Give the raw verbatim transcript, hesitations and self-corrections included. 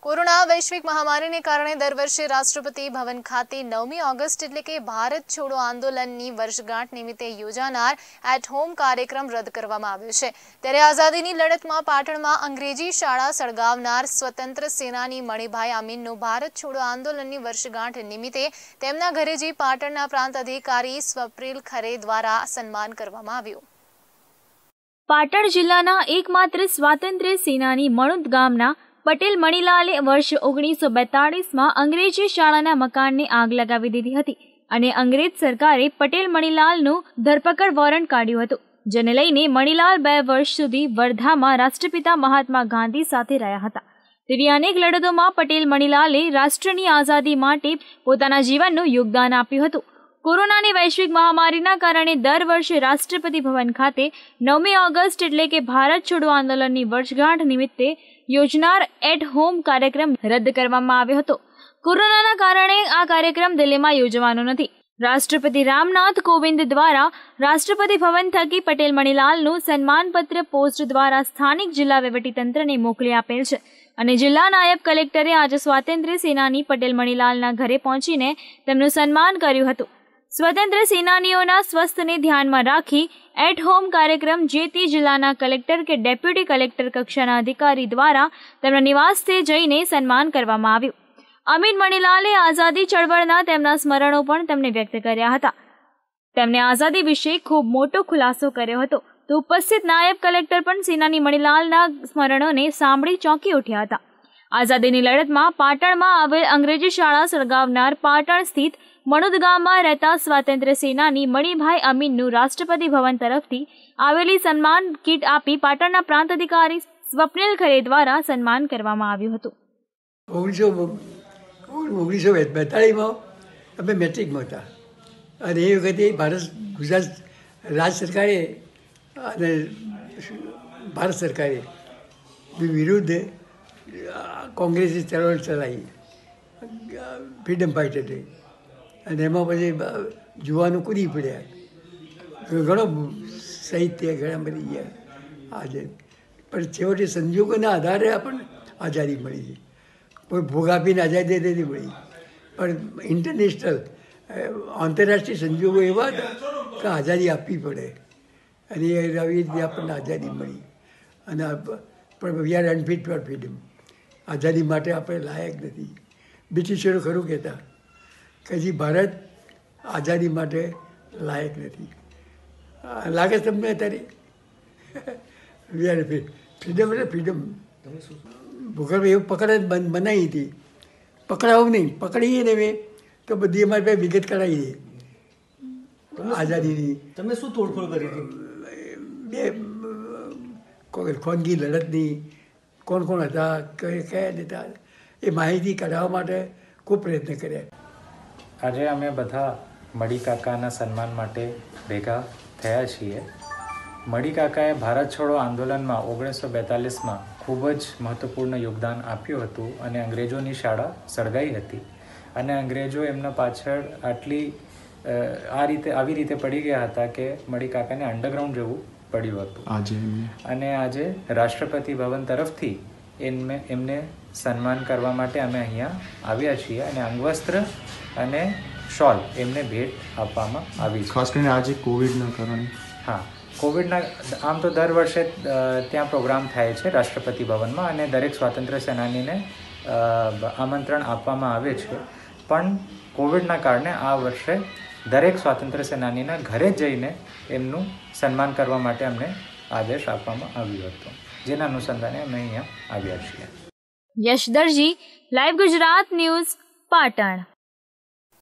Corona વૈશ્વિક મહામારીને કારણે દર વર્ષે રાષ્ટ્રપતિ ભવન ખાતે નવમી ઓગસ્ટ એટલે કે ભારત છોડો આંદોલનની વર્ષગાંઠ નિમિત્તે યોજાનાર એટ હોમ કાર્યક્રમ રદ કરવામાં આવ્યો છે। ત્યારે આઝાદીની લડતમાં પાટણમાં અંગ્રેજી શાળા સળગાવનાર સ્વતંત્ર સેનાની મણિભાઈ અમીનનું ભારત છોડો આંદોલનની વર્ષગાંઠ નિમિત્તે તેમના ઘરે જઈ પાટણના પ્રાંત અધિકારી સ્વપ્નિલ ખરે દ્વારા સન્માન કરવામાં આવ્યું। પાટણ જિલ્લાના એકમાત્ર સ્વાતંત્ર્ય સેનાની મણુદ ગામના પટેલ મણીલાલે વર્ષ ઓગણીસો બેતાળીસમાં અંગ્રેજી શાળાના મકાનને આગ લગાવી દીધી હતી અને અંગ્રેજ સરકારે પટેલ મણીલાલનું ધરપકડ વોરંટ કાઢ્યું હતું, જેને લઈને મણીલાલ બે વર્ષ સુધી વર્ધામાં રાષ્ટ્રપિતા મહાત્મા ગાંધી સાથે રહ્યા હતા। તેવી અનેક લડતોમાં પટેલ મણીલાલે રાષ્ટ્રની આઝાદી માટે પોતાના જીવનનું યોગદાન આપ્યું હતું। કોરોનાની વૈશ્વિક મહામારીના કારણે દર વર્ષે રાષ્ટ્રપતિ ભવન ખાતે નવમી ઓગસ્ટ એટલે કે ભારત છોડો આંદોલનની વર્ષગાંઠ નિમિત્તે યોજનાર એટ હોમ કાર્યક્રમ રદ કરવામાં આવ્યો હતો। કોરોનાના કારણે આ કાર્યક્રમ દિલ્હીમાં યોજવાનો નથી। રાષ્ટ્રપતિ રામનાથ કોવિંદ દ્વારા રાષ્ટ્રપતિ ભવન થકી પટેલ મણીલાલનું સન્માનપત્ર પોસ્ટ દ્વારા સ્થાનિક જિલ્લા વહીવટીતંત્રને મોકલી આપેલ છે અને જિલ્લા નાયબ કલેક્ટરે આજે સ્વાતંત્ર્ય સેનાની પટેલ મણીલાલના ઘરે પહોંચીને તેમનું સન્માન કર્યું હતું। સ્વતંત્ર સેનાનીઓના સ્વાસ્થ્યને ધ્યાનમાં રાખી એટ હોમ કાર્યક્રમ જે તે જિલ્લાના કલેક્ટર કે ડેપ્યુટી કલેક્ટર કક્ષાના અધિકારી દ્વારા તેમના નિવાસસ્થે જઈને સન્માન કરવામાં આવ્યું। અમીન મણીલાલે આઝાદી ચળવળના તેમના સ્મરણો પણ તેમને વ્યક્ત કર્યા હતા। તેમણે આઝાદી વિશે ખૂબ મોટો ખુલાસો કર્યો હતો તો ઉપસ્થિત નાયબ કલેક્ટર પણ સેનાની મણીલાલના સ્મરણોને સાંભળી ચોંકી ઉઠ્યા હતા। આઝાદીની લડતમાં પાટણમાં આવેલ અંગ્રેજી શાળા સળગાવનાર પાટણ સ્થિત મણુદ ગામમાં રહેતા સ્વાતંત્ર્ય સેનાની મણિભાઈ અમીનનું રાષ્ટ્રપતિ ભવન તરફથી આવેલી સન્માન કીટ આપી પાટણના પ્રાંત અધિકારી સ્વપ્નિલ ખરે દ્વારા સન્માન કરવામાં આવ્યું હતું। ઓગણીસો ઓગણીસો બેતાળીસમાં અમે મેટ્રિકમાં હતા અને એ વખતે ભારત ગુજરાત રાજ્ય સરકારે અને ભારત સરકારે વિરુદ્ધ કોંગ્રેસની ચળવળ ચલાવી, ફ્રીડમ ફાઇટર અને એમાં પછી જોવાનું કૂદી પડ્યા, ઘણો શહીદ થયા, ઘણા બધી ગયા આજે, પણ છેવટે સંજોગોના આધારે આપણને આઝાદી મળી છે। કોઈ ભોગ આપીને આઝાદી નથી મળી, પણ ઇન્ટરનેશનલ આંતરરાષ્ટ્રીય સંજોગો એવા હતા કે આઝાદી આપવી પડે અને એ રીતે આપણને આઝાદી મળી અને પણ we are unfit for freedom, આઝાદી માટે આપણે લાયક નથી। બ્રિટિશરો ખરું કહેતા કે હજી ભારત આઝાદી માટે લાયક નથી, લાગે તમને અત્યારે વી આર ફ્રીડમ એટલે ફ્રીડમ ભૂગર્ભ એવું પકડ બનાવી હતી, પકડાવું નહીં, પકડીએ ને મેં તો બધી અમારી પાસે વિગત કરાવી દે આઝાદીની। તમે શું તોડફોડ કરી હતી? બે ખાનગી લડતની, કોણ કોણ હતા, કયા હતા, એ માહિતી કઢાવવા માટે ખૂબ પ્રયત્ન કર્યા। આજે અમે બધા મળી કાકાના સન્માન માટે ભેગા થયા છીએ। મળી કાકાએ ભારત છોડો આંદોલનમાં ઓગણીસો બેતાલીસમાં ખૂબ જ મહત્ત્વપૂર્ણ યોગદાન આપ્યું હતું અને અંગ્રેજોની શાળા સળગાવી હતી અને અંગ્રેજો એમના પાછળ આટલી આ રીતે આવી રીતે પડી ગયા હતા કે મળી કાકાને અંડરગ્રાઉન્ડ જવું પડ્યું હતું આજે અને આજે રાષ્ટ્રપતિ ભવન તરફથી એમને એમને સન્માન કરવા માટે અમે અહીંયા આવ્યા છીએ અને અંગવસ્ત્ર અને શોલ એમને ભેટ આપવામાં આવી છે। ખાસ કરીને આજે કોવિડના કારણે હા, કોવિડના આમ તો દર વર્ષે ત્યાં પ્રોગ્રામ થાય છે રાષ્ટ્રપતિ ભવનમાં અને દરેક સ્વાતંત્ર્ય સેનાનીને આમંત્રણ આપવામાં આવે છે, પણ કોવિડના કારણે આ વર્ષે દરેક સ્વાતંત્ર્ય સેનાનીના ઘરે જઈને એમનું સન્માન કરવા માટે અમને આદેશ આપવામાં આવ્યો હતો, જેના અનુસંધાને અમે અહીંયા આવ્યા છીએ। Yash Darji, live Gujarat news, Patan.